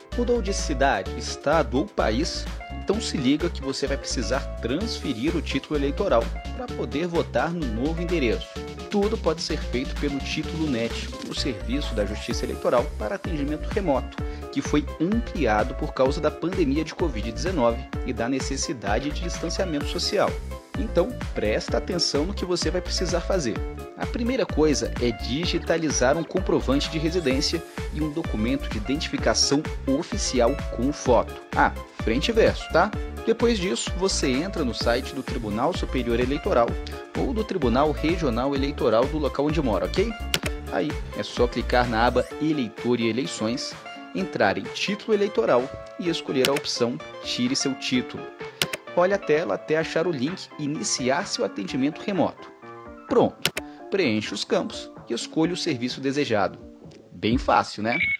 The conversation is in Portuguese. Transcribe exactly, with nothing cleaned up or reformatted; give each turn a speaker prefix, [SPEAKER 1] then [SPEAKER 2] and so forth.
[SPEAKER 1] Mudou de cidade, estado ou país? Então se liga que você vai precisar transferir o título eleitoral para poder votar no novo endereço. Tudo pode ser feito pelo Título Net, o serviço da Justiça Eleitoral para atendimento remoto, que foi ampliado por causa da pandemia de covid dezenove e da necessidade de distanciamento social. Então, presta atenção no que você vai precisar fazer. A primeira coisa é digitalizar um comprovante de residência e um documento de identificação oficial com foto. Ah, frente e verso, tá? Depois disso, você entra no site do Tribunal Superior Eleitoral ou do Tribunal Regional Eleitoral do local onde mora, ok? Aí é só clicar na aba Eleitor e Eleições, entrar em Título Eleitoral e escolher a opção Tire seu título. Olhe a tela até achar o link Iniciar seu atendimento remoto. Pronto, preencha os campos e escolha o serviço desejado. Bem fácil, né?